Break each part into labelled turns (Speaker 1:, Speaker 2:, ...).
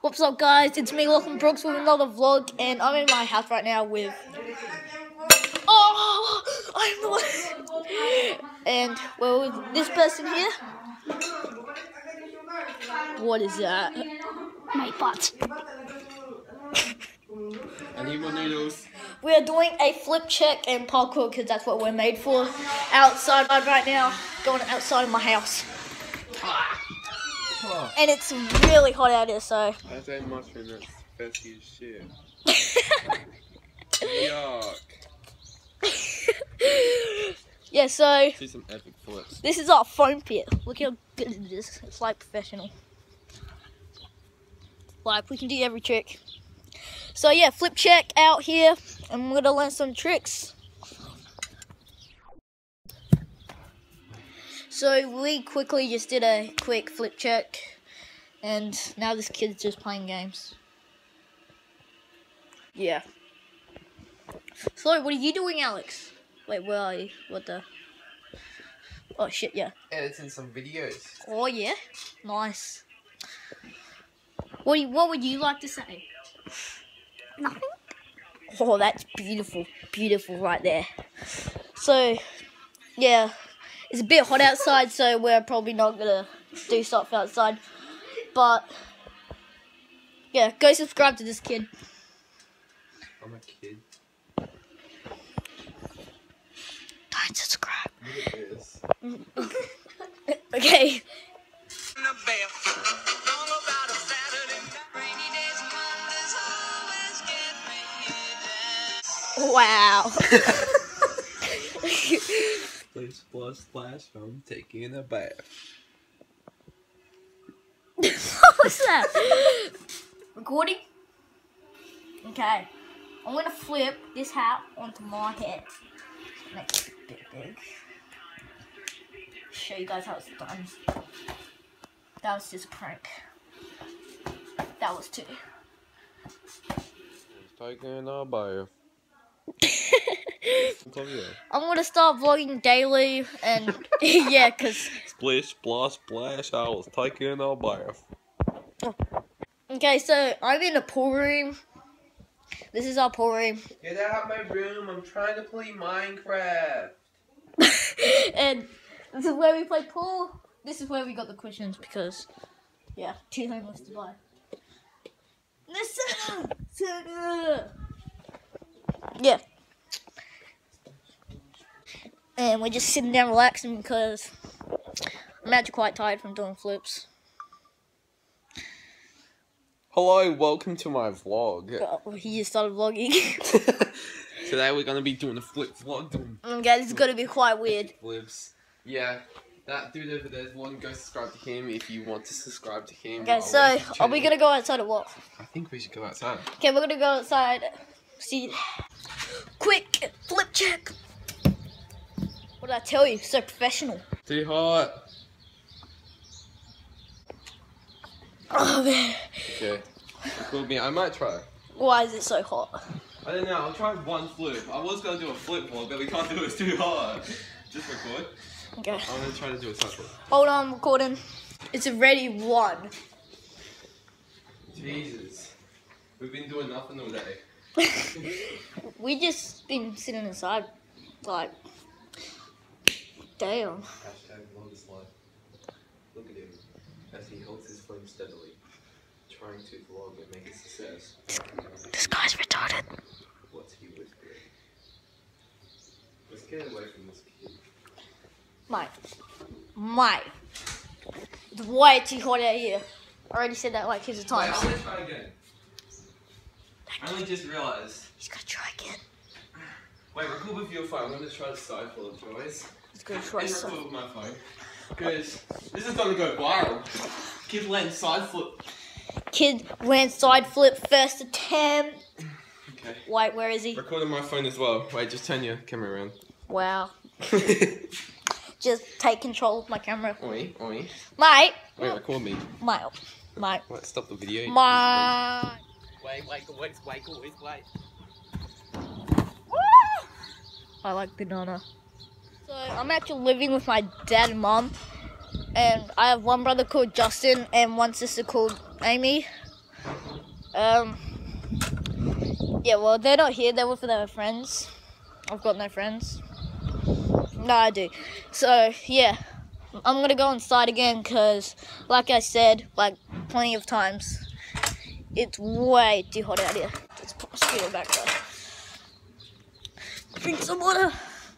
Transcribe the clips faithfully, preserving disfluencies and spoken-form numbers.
Speaker 1: What's up, guys? It's me, Lachlan Brooks, with another vlog, and I'm in my house right now with. Oh, I'm the and well, with this person here. What is that? My butt.
Speaker 2: I need more noodles.
Speaker 1: We are doing a flip check and parkour because that's what we're made for. Outside right now, going outside of my house.
Speaker 2: Oh.
Speaker 1: And it's really hot out here, so.
Speaker 2: That's a mushroom that's festy as shit. Yuck.
Speaker 1: Yeah, so.
Speaker 2: See some epic flips.
Speaker 1: This is our foam pit. Look how good it is. It's like professional. Like, we can do every trick. So yeah, flip check out here, and we're gonna learn some tricks. So we quickly just did a quick flip check, and now this kid's just playing games. Yeah. So what are you doing, Alex? Wait, where are you? What the? Oh shit, yeah.
Speaker 2: Editing some videos.
Speaker 1: Oh yeah, nice. What do you, what would you like to say? Nothing. Oh, that's beautiful, beautiful right there. So, yeah, it's a bit hot outside, so we're probably not gonna do stuff outside. But yeah, go subscribe to this kid.
Speaker 2: I'm a kid.
Speaker 1: Don't subscribe.
Speaker 2: Look at this.
Speaker 1: Okay. Wow.
Speaker 2: Splish, splash, splash, I'm taking a bath.
Speaker 1: What was that? Recording? Okay. I'm gonna flip this hat onto my head. Make it a bit big. Show you guys how it's done. That was just a prank. That was two.
Speaker 2: Taking a bath.
Speaker 1: I'm gonna start vlogging daily, and yeah, cause
Speaker 2: Splish, splash, splash, I was taking a bath.
Speaker 1: okay, so I'm in a pool room. This is our pool room,
Speaker 2: Get out of my room, I'm trying to play Minecraft.
Speaker 1: and this is where we play pool. This is where we got the cushions because, yeah, too homeless to buy. Listen, yeah. And we're just sitting down relaxing because I'm actually quite tired from doing flips.
Speaker 2: Hello, welcome to my vlog.
Speaker 1: Oh, he just started vlogging.
Speaker 2: Today we're gonna be doing a flip vlog. Doing
Speaker 1: Okay, this is gonna be quite weird.
Speaker 2: flips. Yeah, that dude over there's one. Go subscribe to him if you want to subscribe to him.
Speaker 1: Okay,
Speaker 2: I'll
Speaker 1: so
Speaker 2: link his
Speaker 1: are we
Speaker 2: channel.
Speaker 1: gonna go outside or what?
Speaker 2: I think we should go outside.
Speaker 1: Okay, we're gonna go outside. See, quick flip check. What did I tell you? So professional.
Speaker 2: Too hot.
Speaker 1: Oh man.
Speaker 2: Okay. Cool me. I might try.
Speaker 1: Why is it so hot?
Speaker 2: I don't know. I'll try one flip. I was gonna do a flip vlog, but we can't do it. It's too hot. Just record.
Speaker 1: Okay.
Speaker 2: I'm gonna try to do a side flip.
Speaker 1: Hold on, I'm recording. It's already one.
Speaker 2: Jesus. We've been doing nothing all day.
Speaker 1: We just been sitting inside, like, damn.
Speaker 2: Hashtag longest life. Look at him as he holds his phone steadily, trying to vlog and make a success.
Speaker 1: This guy's retarded.
Speaker 2: What's he whispering? Let's get away from this kid.
Speaker 1: Mate. Mate. It's way too hot out here. I already said that like here's a time.
Speaker 2: Wait, I'm gonna try again. I only just realised.
Speaker 1: He's gonna try again.
Speaker 2: Wait, record with your phone. I'm gonna try the side flip, boys.
Speaker 1: He's gonna try
Speaker 2: And
Speaker 1: some.
Speaker 2: record with my phone. Because this is gonna go viral. Kid land side flip.
Speaker 1: Kid land side flip first attempt.
Speaker 2: Okay.
Speaker 1: Wait, where is he?
Speaker 2: Record on my phone as well. Wait, just turn your camera around.
Speaker 1: Wow. Just take control of my camera.
Speaker 2: Oi, oi.
Speaker 1: Mate.
Speaker 2: Wait, record me.
Speaker 1: Mate. Mate.
Speaker 2: Wait, stop the video.
Speaker 1: Mate.
Speaker 2: Wait, wait, wait, wait, wait, wait.
Speaker 1: I like banana. So I'm actually living with my dad and mom, and I have one brother called Justin and one sister called Amy. Um. Yeah, well, they're not here. They're with their friends. I've got no friends. No, I do. So, yeah. I'm going to go inside again because, like I said, like plenty of times, it's way too hot out here. Let's put my scooter back there. Drink some water.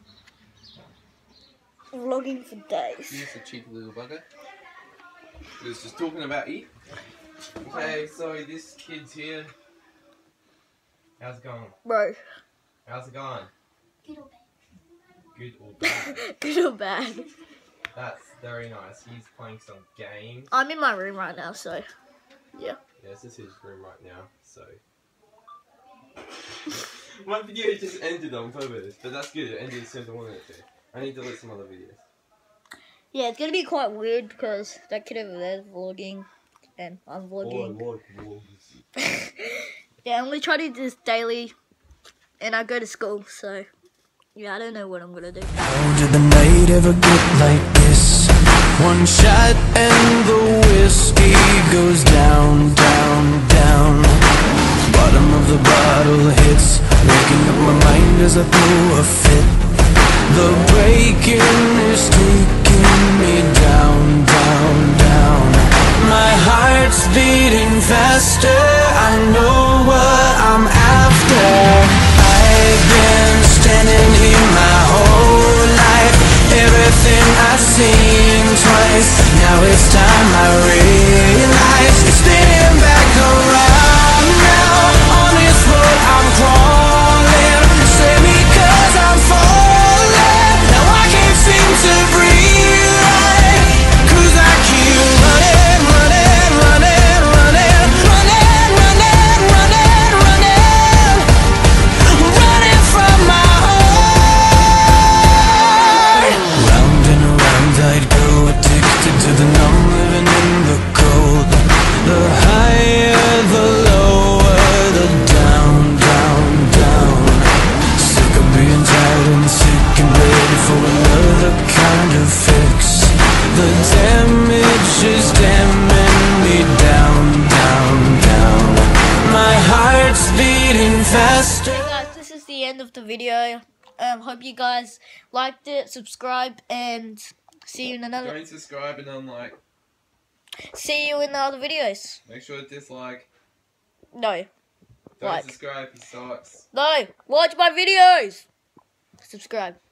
Speaker 1: Vlogging for days.
Speaker 2: He's a cheeky little bugger. He was just talking about you. Okay, so this kid's here. How's it going?
Speaker 1: Bro.
Speaker 2: How's it going?
Speaker 3: Good or bad?
Speaker 2: Good or bad?
Speaker 1: Good or bad?
Speaker 2: That's very nice. He's playing some games.
Speaker 1: I'm in my room right now, so yeah.
Speaker 2: Yeah, this is his room right now, so. My video just ended on purpose, but that's good. It ended as soon as I wanted it to. I need to delete some other videos.
Speaker 1: Yeah, it's gonna be quite weird because that kid over there is vlogging and I'm vlogging.
Speaker 2: Oh, I like vlogs.
Speaker 1: Yeah, I'm gonna try to do this daily and I go to school, so yeah, I don't know what I'm gonna do.
Speaker 4: How did the night ever get like this? One shot and the whiskey goes down, down, down. Bottom of the bottle hits, waking up my mind as I throw a fit. The breaking is taking me down, down, down. My heart's beating faster, I know what I'm after. I've been standing here my whole life, everything I've seen twice. Now it's time I realize it's spinning back around now. On this road I'm crawling, save me cause I'm falling. Now I can't seem to breathe right, cause I keep running, running, running, running, running, running, running, running, running from my heart. Round and around I'd go, addicted to the numb, living in the cold. The higher, the lower, the down, down, down. Sick of being tired and sick and ready for another kind of fix. The damage is damning me down, down, down. My heart's beating faster.
Speaker 1: So guys, this is the end of the video. Um, hope you guys liked it, subscribe, and see you in another.
Speaker 2: Don't subscribe and unlike.
Speaker 1: See you in the other videos.
Speaker 2: Make sure to dislike.
Speaker 1: No,
Speaker 2: Don't
Speaker 1: Like.
Speaker 2: subscribe, he sucks.
Speaker 1: no, watch my videos. Subscribe.